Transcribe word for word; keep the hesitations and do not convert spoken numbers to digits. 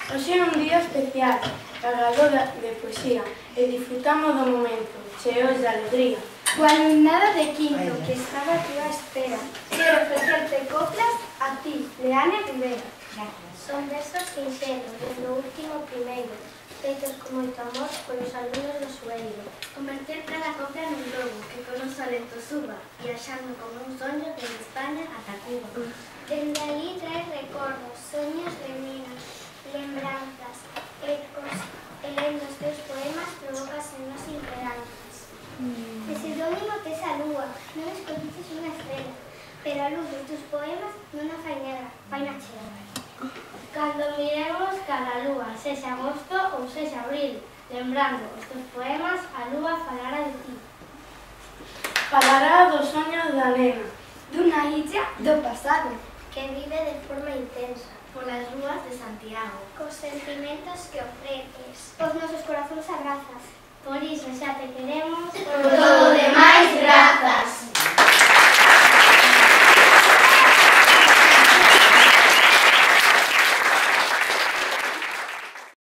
Hoxe é un día especial, cargado de poesía, e disfrutamos do momento, cheos de alegría. O alumnado de quinto, que estaba a túa espera, quero ofrecerte coplas a ti, Leane Rivera. Son versos sinxelos, desde o último primeiro, feitos con moito amor polos alumnos do Sueiro. Converter cada copla nun globo, que con un solento suba, viaxando como un soño desde España ata Cuba. Dende ali traes recordos, soños de nenas, lembranzas, ecos, e lendo os teus poemas provocas en nós esperanzas. De pseudónimo tes a lúa, non escolliches unha estrela, pero a luz dos teus poemas non a fai negra, fai na chega. Cando miremos cada lúa, sexa agosto ou sexa abril, lembrando os teus poemas, a lúa falará de ti. Falará dos soños da nena, Dunha illa do pasado, Que vive de forma intensa, Polas rúas de Santiago. cos sentimentos que ofreces, os nosos corazóns abrazas. Por iso xa te queremos